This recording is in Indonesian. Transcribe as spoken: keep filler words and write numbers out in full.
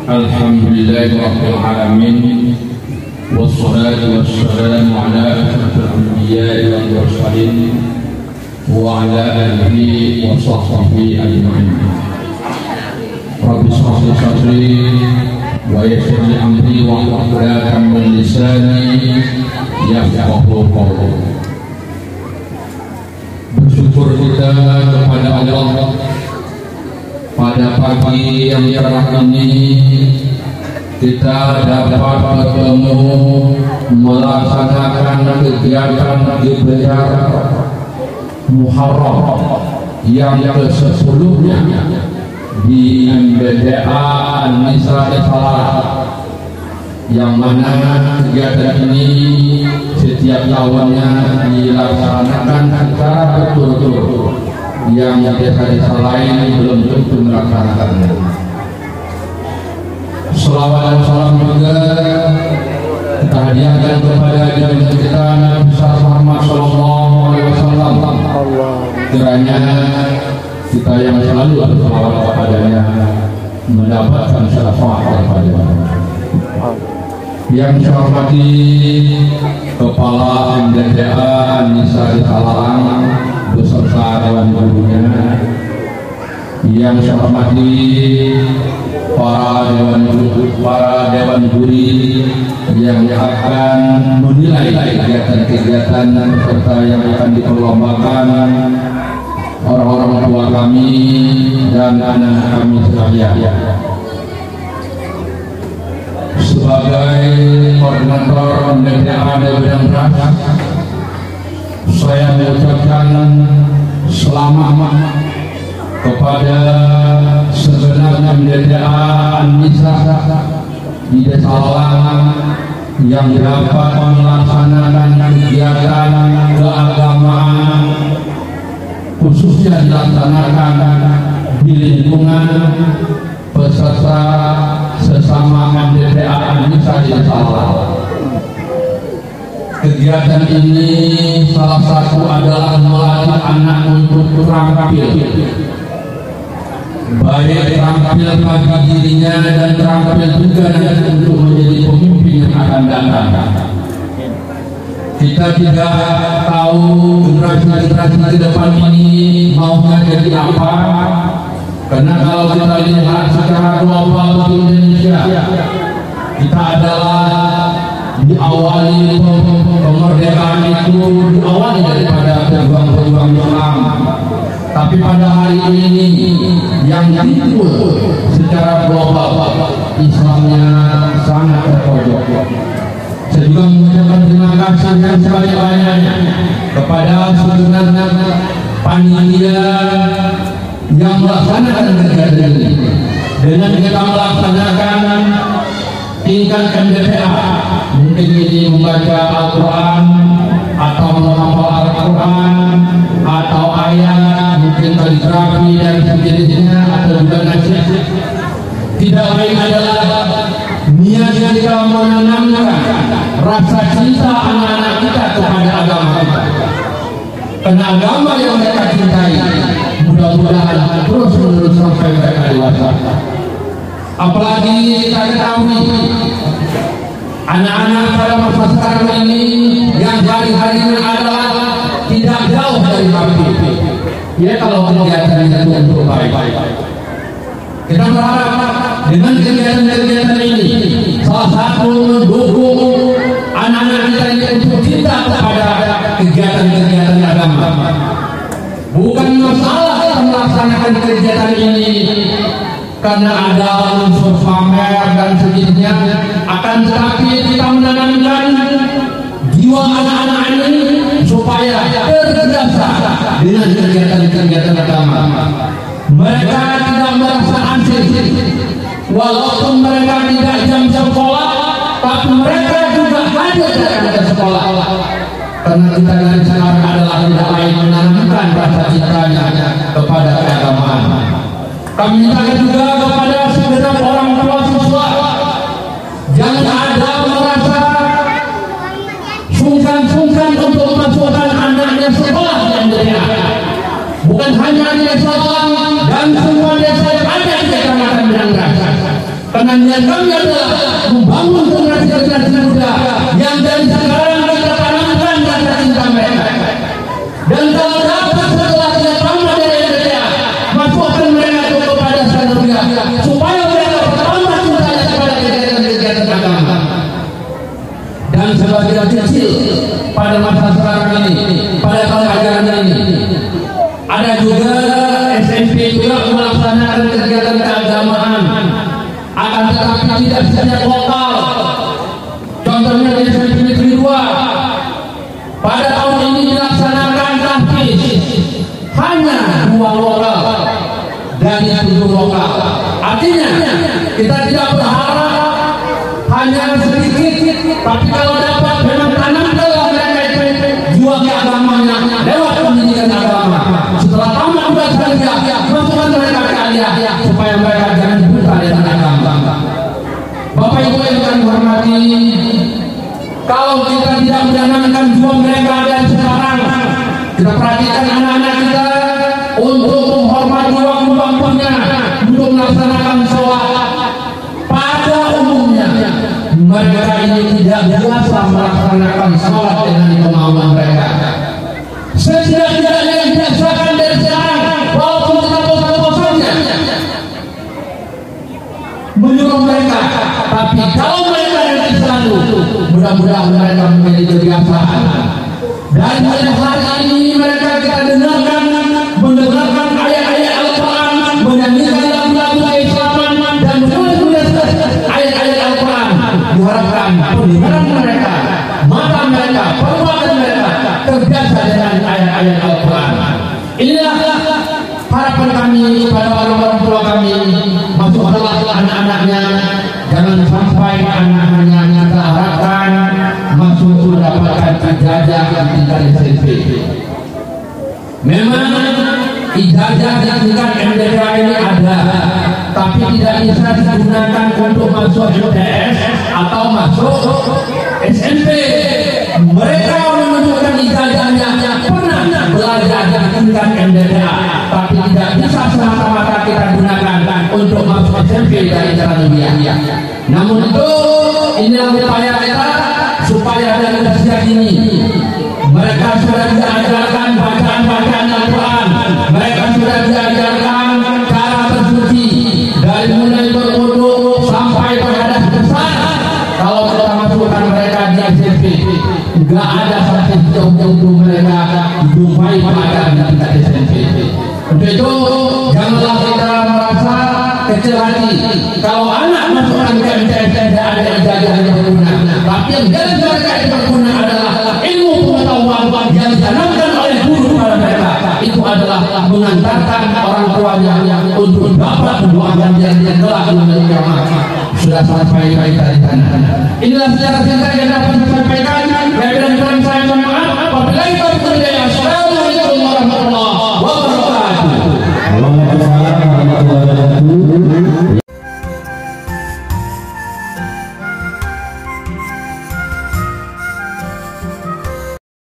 Alhamdulillahi rabbil alamin. Wassalatu wassalamu ala asyrafil anbiya'i wal mursalin wa ala alihi wa sahbihi ajma'in. Rabbi shrah li sadri wa yassir li amri wa hlul 'uqdatam min lisani yafqahu qawli. Bersyukur kita kepada Allah pada pagi yang cerah ini kita dapat bertemu melaksanakan kegiatan ibadah Muharram yang ke-sepuluh-nya di M B D A An-Nisa Salah, yang mana kegiatan ini setiap tahunnya dilaksanakan secara betul-betul, yang desa-desa lain belum tentu melaksanakannya. Selawat dan salam juga kita hadiahkan kepada junjungan kita Nabi besar Muhammad Sallallahu Alaihi Wasallam. Kiranya kita yang selalu berselawat kepadanya mendapatkan syafaat daripadanya. Yang saya hormati Kepala M D D A An-Nisa Salah beserta dewan gurunya, yang saya hormati para dewan guru, para dewan guri yang akan menilai kegiatan-kegiatan serta yang akan diperlombakan, orang-orang tua kami dan anak kami sekalian. Sebagai koordinator M D D A Bidang Ras, saya mengucapkan selamat kepada segenap M D D A An-Nisa di Desa Lalang yang dapat melaksanakan kegiatan keagamaan, khususnya dilaksanakan di lingkungan peserta sesama M D D A An-Nisa di Desa Lalang. Kegiatan ini salah satu adalah melatih anak untuk terampil, baik terampil bagi dirinya dan terampil juga untuk menjadi pemimpin yang akan datang. Kita tidak tahu generasi-generasi ke depan ini maunya jadi apa, karena kalau kita lihat secara global di Indonesia, kita adalah diawali kemerdekaan itu diawali daripada pejuang-pejuang Islam, tapi pada hari ini yang timbul secara global Islamnya sangat terpojok. Saya juga mengucapkan terima kasih yang sebanyak-banyaknya kepada segenap panitia yang melaksanakan kegiatan ini. Dengan kita melaksanakan tingkat M D D A, mungkin ini membaca Al-Quran atau menghafal Al-Quran atau ayat, mungkin kaligrafi dan sejenisnya, atau juga nasihat. Tidak lain adalah niat kita menanamkan rasa cinta anak-anak kita kepada agama kita, karena agama yang mereka cintai mudah-mudahan terus menerus sampai mereka dewasa. Apalagi kita ketahui anak-anak pada masa sekarang ini yang hari-harinya adalah tidak jauh dari mabit. Ya, kalau kegiatan itu untuk baik-baik, kita berharap dengan kegiatan-kegiatan ini salah satu mendukung anak-anak kita ini untuk cinta kepada kegiatan-kegiatan agama. Bukan masalah melaksanakan kegiatan ini karena ada unsur pamer dan sejenisnya, akan tetapi kita menanamkan jiwa anak-anak ini supaya terbiasa dengan kegiatan-kegiatan agama. Mereka tidak merasa asing, walaupun mereka tidak jam-jam sekolah, tapi mereka juga hadir ke sekolah, karena kita dengan sekarang adalah tidak lain menanamkan rasa cintanya kepada keagamaan. Kami minta juga kepada segenap orang tua siswa, jangan ada merasa sungkan-sungkan untuk memasukkan anaknya sekolah yang berbeda. Bukan hanya di sekolah dan semua desa yang ada di Kecamatan Bidang Ras, Karena niat kami adalah membangun generasi-generasi muda yang dari sekarang kita tanamkan rasa cinta mereka. Dan kalau dapat setelah kita tamat dari N D T A, masukkan mereka kepada Sanabria supaya mereka bertambah cintanya kepada kegiatan-kegiatan agama. Dan sebagian kecil pada masa sekarang ini, pada tahun ajaran ini, ada juga S M P juga melaksanakan kegiatan keagamaan, akan tetapi tidak sejak lokal. Contohnya di S M P Negeri dua, pada tahun ini dilaksanakan tahfiz hanya dua lokal dari tujuh lokal. Artinya kita tidak berharap hanya sedikit, tapi kalau dapat memang tanamkanlah mereka itu jiwa keagamanya lewat pendidikan agama. Setelah tamat belajar, masukkan mereka ke aliyah supaya mereka jangan buta dengan agama. Bapak Ibu yang kami hormati, kalau kita tidak menanamkan jiwa mereka dari sekarang, kita perhatikan anak-anak kita untuk menghormati waktu-waktunya, untuk melaksanakan sholat. Pada umumnya mereka ini tidak biasa melaksanakan sholat dengan kemauan mereka. Setidak-tidaknya dibiasakan dari sekarang, walaupun kita bosan-bosannya menyuruh mereka. Tapi kalau mereka yang selalu, mudah-mudahan mereka memiliki kebiasaan. Dan pada hari ini mereka kita dengarkan, mendengarkan ayat-ayat Al-Quran, menyanyikan lagu-lagu keislaman, dan menulis ayat-ayat Al-Quran. Diharapkan pendengaran mereka, mata mereka, perbuatan mereka terbiasa dengan ayat-ayat Al-Quran. Inilah harapan kami kepada orang-orang tua kami, masuklah anak-anaknya, jangan sampai anak-anaknya kita harapkan masuk mendapatkan ijazah di tingkat S M P. Memang ijazah di tingkat M D T A ini ada, tapi tidak bisa digunakan untuk masuk M T S atau masuk S M P. Mereka menunjukkan ijazahnya pernah belajar di tingkat M D T A, tapi tidak bisa semata-mata kita gunakan untuk masuk S M P dari jalan dunia. Namun itu, inilah upaya kita supaya dari usia ini mereka sudah diajarkan bacaan-bacaan Al-Quran, mereka sudah diajarkan cara bersuci dari mulai berwudu sampai berhadas besar. Kalau kita masukkan mereka di S M P, nggak ada satu jauh-jauh mereka dijumpai pelajaran di tingkat S M P. Untuk itu janganlah kita merasa kecil hati kalau anak masukkan ke M T S tidak ada ijazah yang berguna. Tapi yang jelas mereka yang berguna adalah ilmu pengetahuan yang ditanamkan oleh guru kepada mereka. Itu adalah mengantarkan orang tuanya untuk dapat mendoakan yang telah menjadi kiamat. Sudah sampai dari sana. Inilah secara singkat yang dapat saya sampaikan. Dan dengan saya mohon maaf. Apabila itu terjadi, assalamualaikum warahmatullahi wabarakatuh.